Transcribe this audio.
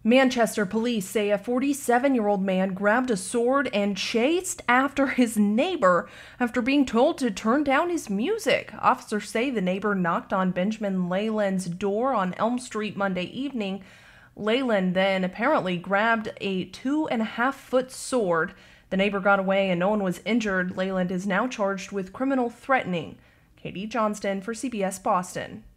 Manchester police say a 47-year-old man grabbed a sword and chased after his neighbor after being told to turn down his music. Officers say the neighbor knocked on Benjamin Leyland's door on Elm Street Monday evening. Leyland then apparently grabbed a 2.5-foot sword. The neighbor got away and no one was injured. Leyland is now charged with criminal threatening. Katie Johnston for CBS Boston.